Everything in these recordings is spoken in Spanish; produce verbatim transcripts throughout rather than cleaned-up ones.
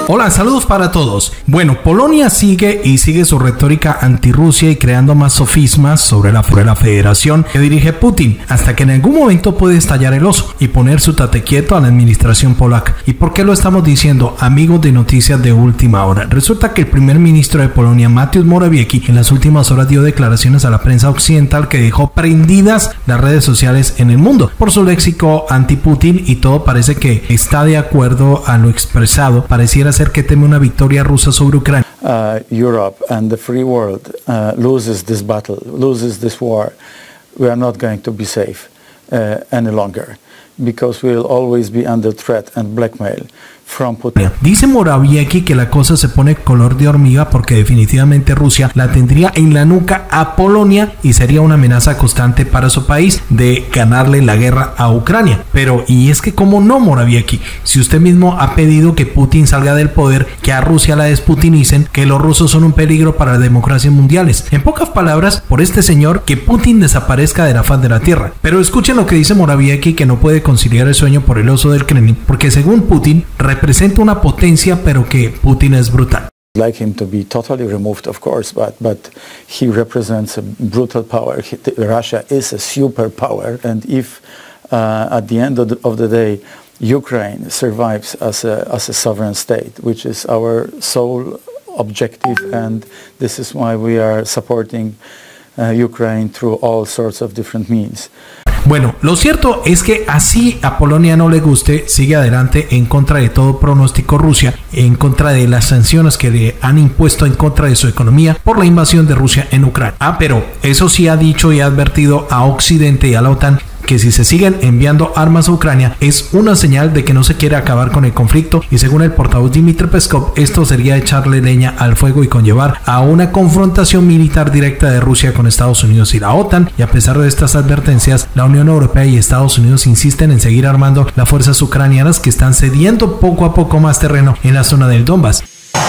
Hola, saludos para todos. Bueno, Polonia sigue y sigue su retórica antirrusia y creando más sofismas sobre la, sobre la federación que dirige Putin, hasta que en algún momento puede estallar el oso y poner su tate quieto a la administración polaca. ¿Y por qué lo estamos diciendo, amigos de noticias de última hora? Resulta que el primer ministro de Polonia, Mateusz Morawiecki, en las últimas horas dio declaraciones a la prensa occidental que dejó prendidas las redes sociales en el mundo por su léxico anti-Putin, y todo parece que está de acuerdo a lo expresado. Pareciera ser que teme una victoria rusa sobre Ucrania. Uh, Europe and the free world uh, loses this battle, loses this war, we are not going to be safe uh, any longer, because we will always be under threat and blackmail from Putin. Dice Morawiecki que la cosa se pone color de hormiga porque definitivamente Rusia la tendría en la nuca a Polonia y sería una amenaza constante para su país de ganarle la guerra a Ucrania. Pero, y es que cómo no, Morawiecki, si usted mismo ha pedido que Putin salga del poder, que a Rusia la desputinicen, que los rusos son un peligro para las democracias mundiales. En pocas palabras, por este señor, que Putin desaparezca de la faz de la tierra. Pero escuchen lo que dice Morawiecki, que no puede conciliar el sueño por el oso del Kremlin, porque según Putin, representa una potencia, pero que Putin es brutal. Like him to be totally removed, of course, but but he represents a brutal power. He, Russia is a superpower, and if uh, at the end of the, of the day Ukraine survives as a as a sovereign state, which is our sole objective, and this is why we are supporting uh, Ukraine through all sorts of different means. Bueno, lo cierto es que así a Polonia no le guste, sigue adelante en contra de todo pronóstico Rusia, en contra de las sanciones que le han impuesto en contra de su economía por la invasión de Rusia en Ucrania. Ah, pero eso sí ha dicho y ha advertido a Occidente y a la OTAN que si se siguen enviando armas a Ucrania es una señal de que no se quiere acabar con el conflicto, y según el portavoz Dmitry Peskov, esto sería echarle leña al fuego y conllevar a una confrontación militar directa de Rusia con Estados Unidos y la OTAN. Y a pesar de estas advertencias, la Unión Europea y Estados Unidos insisten en seguir armando las fuerzas ucranianas, que están cediendo poco a poco más terreno en la zona del Donbass.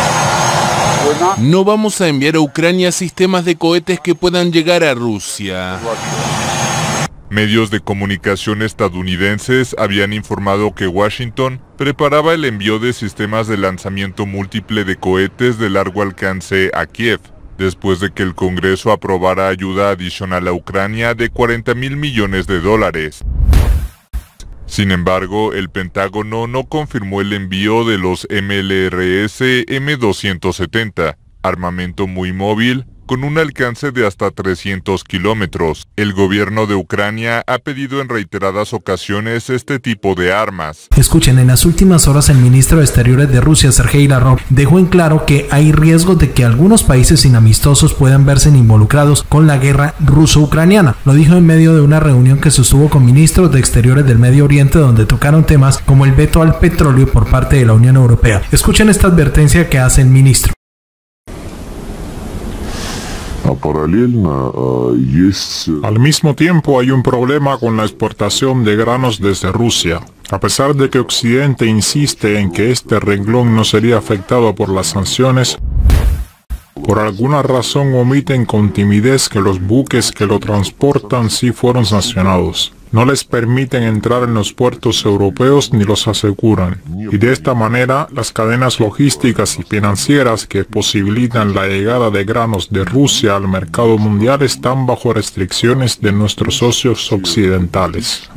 No vamos a enviar a Ucrania sistemas de cohetes que puedan llegar a Rusia. Medios de comunicación estadounidenses habían informado que Washington preparaba el envío de sistemas de lanzamiento múltiple de cohetes de largo alcance a Kiev, después de que el Congreso aprobara ayuda adicional a Ucrania de cuarenta mil millones de dólares. Sin embargo, el Pentágono no confirmó el envío de los M L R S M doscientos setenta, armamento muy móvil, con un alcance de hasta trescientos kilómetros. El gobierno de Ucrania ha pedido en reiteradas ocasiones este tipo de armas. Escuchen, en las últimas horas el ministro de Exteriores de Rusia, Sergei Lavrov, dejó en claro que hay riesgos de que algunos países inamistosos puedan verse involucrados con la guerra ruso-ucraniana. Lo dijo en medio de una reunión que sostuvo con ministros de Exteriores del Medio Oriente, donde tocaron temas como el veto al petróleo por parte de la Unión Europea. Escuchen esta advertencia que hace el ministro. Al mismo tiempo hay un problema con la exportación de granos desde Rusia. A pesar de que Occidente insiste en que este renglón no sería afectado por las sanciones, por alguna razón omiten con timidez que los buques que lo transportan sí fueron sancionados. No les permiten entrar en los puertos europeos ni los aseguran. Y de esta manera, las cadenas logísticas y financieras que posibilitan la llegada de granos de Rusia al mercado mundial están bajo restricciones de nuestros socios occidentales.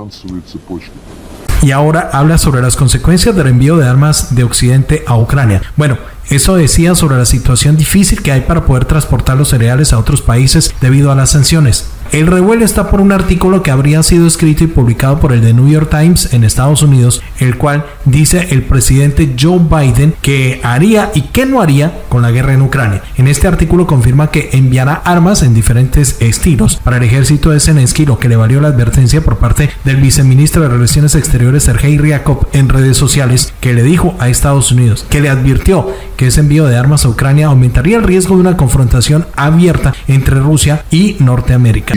Y ahora habla sobre las consecuencias del envío de armas de Occidente a Ucrania. Bueno, eso decía sobre la situación difícil que hay para poder transportar los cereales a otros países debido a las sanciones. El revuelo está por un artículo que habría sido escrito y publicado por el The New York Times en Estados Unidos, el cual dice el presidente Joe Biden que haría y qué no haría con la guerra en Ucrania. En este artículo confirma que enviará armas en diferentes estilos para el ejército de Zelensky, lo que le valió la advertencia por parte del viceministro de Relaciones Exteriores Sergei Ryabkov en redes sociales, que le dijo a Estados Unidos, que le advirtió que ese envío de armas a Ucrania aumentaría el riesgo de una confrontación abierta entre Rusia y Norteamérica.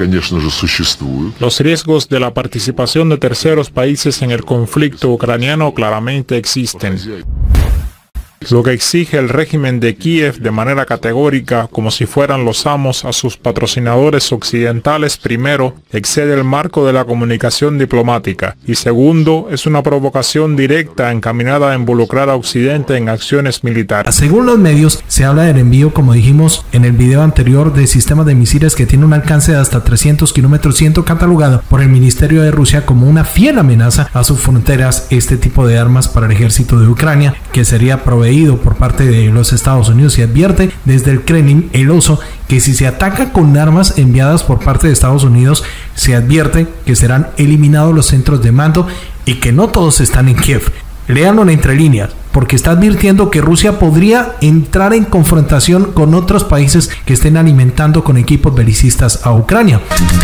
Los riesgos de la participación de terceros países en el conflicto ucraniano claramente existen. Lo que exige el régimen de Kiev de manera categórica, como si fueran los amos a sus patrocinadores occidentales, primero, excede el marco de la comunicación diplomática y segundo, es una provocación directa encaminada a involucrar a Occidente en acciones militares. Según los medios, se habla del envío, como dijimos en el video anterior, de sistemas de misiles que tienen un alcance de hasta trescientos kilómetros, siendo catalogado por el Ministerio de Rusia como una fiel amenaza a sus fronteras este tipo de armas para el ejército de Ucrania, que sería proveído por parte de los Estados Unidos. Y advierte desde el Kremlin, el oso, que si se ataca con armas enviadas por parte de Estados Unidos, se advierte que serán eliminados los centros de mando y que no todos están en Kiev. Léanlo entre líneas, porque está advirtiendo que Rusia podría entrar en confrontación con otros países que estén alimentando con equipos belicistas a Ucrania.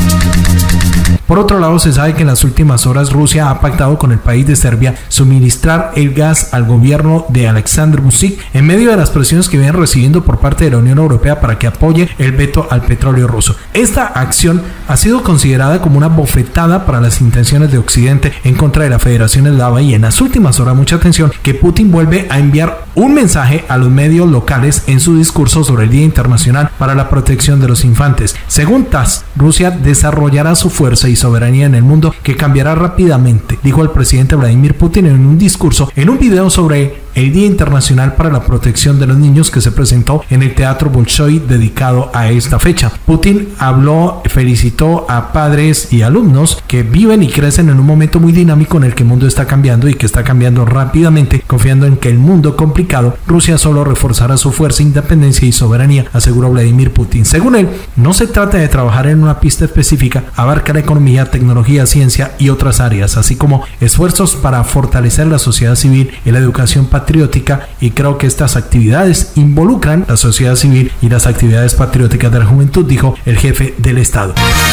Por otro lado, se sabe que en las últimas horas Rusia ha pactado con el país de Serbia suministrar el gas al gobierno de Alexander Vučić en medio de las presiones que vienen recibiendo por parte de la Unión Europea para que apoye el veto al petróleo ruso. Esta acción ha sido considerada como una bofetada para las intenciones de Occidente en contra de la Federación Eslava, y en las últimas horas, mucha atención, que Putin vuelve a enviar un mensaje a los medios locales en su discurso sobre el Día Internacional para la Protección de los Infantes. Según TASS, Rusia desarrollará su fuerza y soberanía en el mundo, que cambiará rápidamente, dijo el presidente Vladimir Putin en un discurso en un video sobre el Día Internacional para la Protección de los Niños que se presentó en el Teatro Bolshoi dedicado a esta fecha. Putin habló, felicitó a padres y alumnos que viven y crecen en un momento muy dinámico en el que el mundo está cambiando y que está cambiando rápidamente, confiando en que el mundo complicado, Rusia solo reforzará su fuerza, independencia y soberanía, aseguró Vladimir Putin. Según él, no se trata de trabajar en una pista específica, abarca la economía, tecnología, ciencia y otras áreas, así como esfuerzos para fortalecer la sociedad civil y la educación patriótica, y creo que estas actividades involucran la sociedad civil y las actividades patrióticas de la juventud, dijo el jefe del Estado.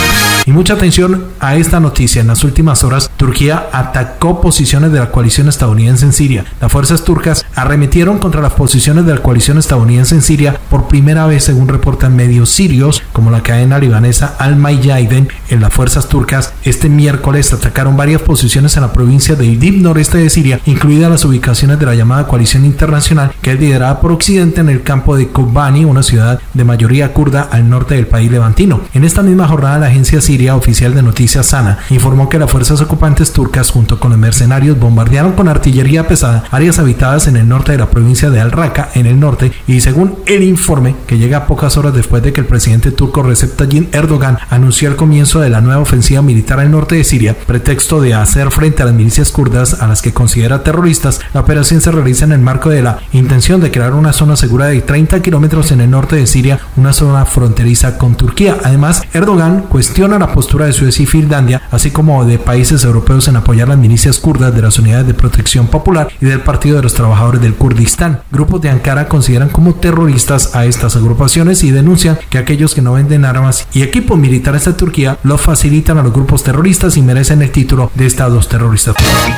Y mucha atención a esta noticia. En las últimas horas, Turquía atacó posiciones de la coalición estadounidense en Siria. Las fuerzas turcas arremetieron contra las posiciones de la coalición estadounidense en Siria por primera vez, según reportan medios sirios como la cadena libanesa Al Mayadeen. En las fuerzas turcas este miércoles atacaron varias posiciones en la provincia de Idlib, noreste de Siria, incluidas las ubicaciones de la llamada coalición internacional, que es liderada por Occidente, en el campo de Kobani, una ciudad de mayoría kurda al norte del país levantino. En esta misma jornada, la agencia siria oficial de noticias SANA informó que las fuerzas ocupantes turcas junto con los mercenarios bombardearon con artillería pesada áreas habitadas en el norte de la provincia de Al-Raqqa, en el norte, y según el informe, que llega pocas horas después de que el presidente turco Recep Tayyip Erdogan anunció el comienzo de la nueva ofensiva militar al norte de Siria, pretexto de hacer frente a las milicias kurdas a las que considera terroristas. La operación se realiza en el marco de la intención de crear una zona segura de treinta kilómetros en el norte de Siria, una zona fronteriza con Turquía. Además, Erdogan cuestiona la postura de Suecia y Finlandia, así como de países europeos, en apoyar las milicias kurdas de las unidades de protección popular y del Partido de los Trabajadores del Kurdistán. Grupos de Ankara consideran como terroristas a estas agrupaciones y denuncian que aquellos que no venden armas y equipos militares a Turquía los facilitan a los grupos terroristas y merecen el título de estados terroristas.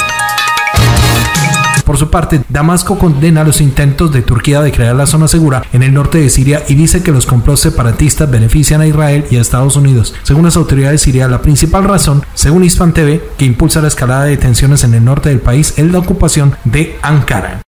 Por su parte, Damasco condena los intentos de Turquía de crear la zona segura en el norte de Siria y dice que los complots separatistas benefician a Israel y a Estados Unidos. Según las autoridades sirias, la principal razón, según Hispan T V, que impulsa la escalada de tensiones en el norte del país es la ocupación de Ankara.